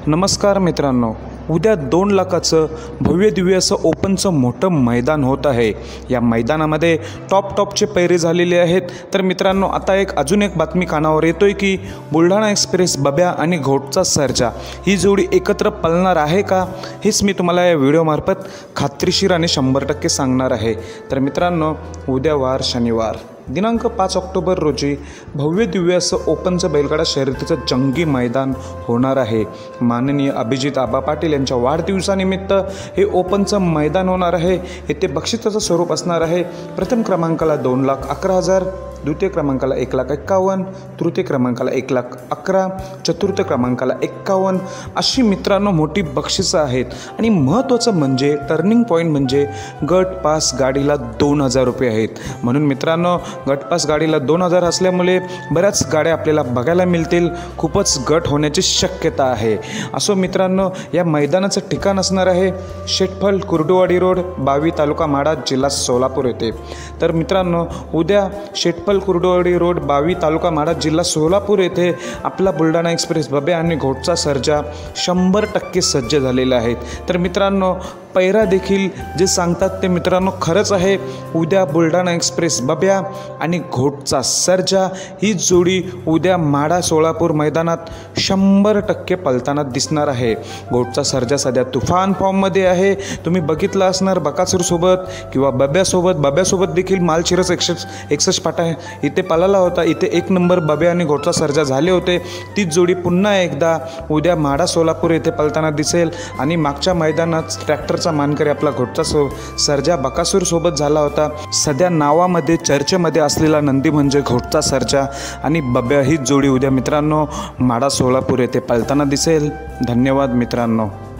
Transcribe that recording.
नमस्कार मित्रांनो, उद्या 2 लाखाचं भव्य दिव्य असं ओपनचं मोठं मैदान होत आहे। या मैदानामध्ये टॉपचे पैरे झालेले आहेत। तर मित्रांनो, आता अजून एक बातमी कानावर येतोय की बुलढाणा एक्सप्रेस बब्या आणि घोटचा सर्जा ही जोडी एकत्र पळणार आहे का, हेच मी तुम्हाला या व्हिडिओमार्फत खात्रीशीर आणि 100% सांगणार आहे। तर मित्रांनो, उद्या वार शनिवार दिनांक 5 ऑक्टोबर रोजी भव्य दिव्य असं ओपनचं बैलगाडा शर्यतीचं जंगी मैदान होणार आहे। माननीय अभिजित आबा पाटील यांच्या वाढदिवसानिमित्त हे ओपनचं मैदान होणार आहे। येथे बक्षिसाचं स्वरूप असणार आहे। प्रथम क्रमांकाला 2,11,000, द्वितीय क्रमांकाला 1,51,000, तृतीय क्रमांकाला 1,11,000, चतुर्थ क्रमांकाला 51, अशी मित्रांनो मोठी बक्षिसं आहेत। आणि महत्त्वाचं म्हणजे टर्निंग पॉईंट म्हणजे गट पास गाडीला 2,000 रुपये आहेत। म्हणून मित्रांनो, गट पास गाडीला 2,000 असल्यामुळे बऱ्याच गाड्या आपल्याला बघायला मिळतील। खूपच गट होण्याची शक्यता आहे। असो मित्रांनो, या मैदानाचं ठिकाण असणार आहे शेटफळ कुर्डुवाडी रोड, बावी तालुका माढा, जिल्हा सोलापूर येथे। तर मित्रांनो, उद्या शेटफळ कुर्डुवाडी रोड, बावी तालुका माढा, जिल्हा सोलापूर येथे आपला बुलढाणा एक्सप्रेस बब्या आणि घोटचा सर्जा 100% सज्ज झालेला आहेत। तर मित्रांनो, पैरा देखील जे सांगतात ते मित्रांनो खरंच आहे। उद्या बुलढाणा एक्सप्रेस बब्या आणि घोटचा सर्जा ही जोडी उद्या माढा सोलापूर मैदानात 100% पळताना दिसणार आहे। घोटचा सर्जा सध्या तुफान फॉर्ममध्ये आहे। तुम्ही बघितलं असणार बकासूरसोबत किंवा बब्यासोबत देखील मालशिरस 61 फाटा इथे पळाला होता। इथे 1 नंबर बब्या आणि घोटचा सर्जा झाले होते। तीच जोडी पुन्हा एकदा उद्या माढा सोलापूर येथे पळताना दिसेल। आणि मागच्या मैदानात ट्रॅक्टरचा मानकरी आपला घोटचा सर्जा बकासूरसोबत झाला होता। सध्या नावामध्ये चर्चेमध्ये असलेला नंदी म्हणजे घोटचा सर्जा आणि बब्या ही जोडी उद्या मित्रांनो माढा सोलापूर येथे पळताना दिसेल। धन्यवाद मित्रांनो।